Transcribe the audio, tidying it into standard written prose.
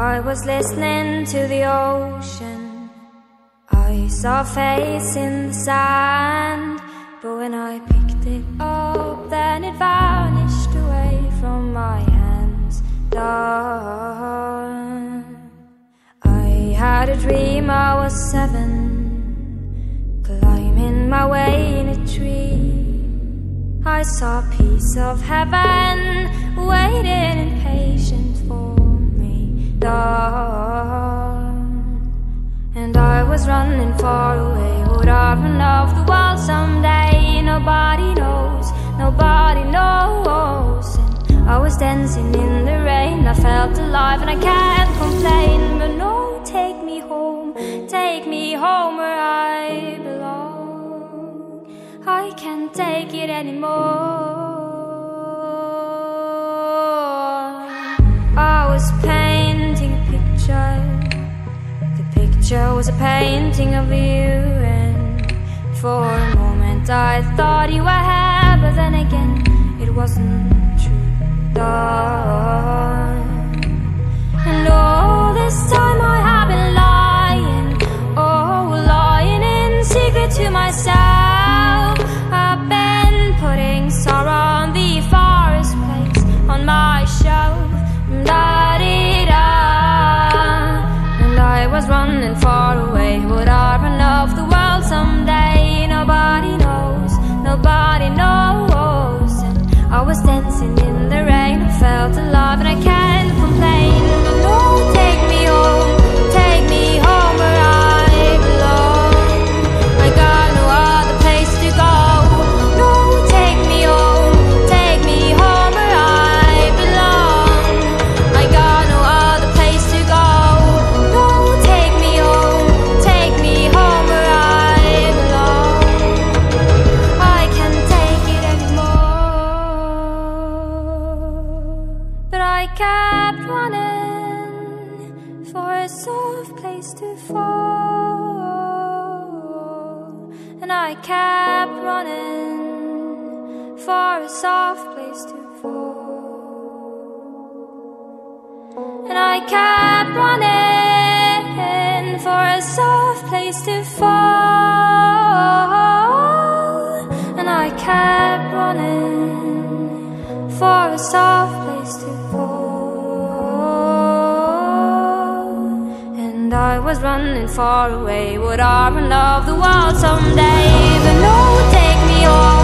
I was listening to the ocean. I saw a face in the sand, but when I picked it up, then it vanished away from my hands. Done. I had a dream I was 7, climbing my way in a tree. I saw a piece of heaven waiting impatient for me. Done. And I was running far away. Would I run off the wall someday? Nobody knows, nobody knows. And I was dancing in the rain. I felt alive and I can't complain. But no, take me home where I belong. I can't take it anymore. I was painting a picture. The picture was a painting of you, and for a moment I thought you were here, but then again it wasn't true. Done. And all this time I have been lying, lying in secret to myself. I've been putting sorrow on the forest place on my shelf. Da-dee-da. And I was running far away. Would I run off the world someday? Nobody knows, nobody knows. And I was dancing in the rain. I felt alive and I can't complain. But no, take me home where I belong. I got no other place to go. No, take me home where I belong. I got no other place to go. No, take me home where I belong. I can't take it anymore. But I kept running for a soft place to fall. And I kept running for a soft place to fall. And I kept running for a soft place to fall. And I kept running for a soft place to fall. And I was running far away. Would I run off the world someday? But no, take me home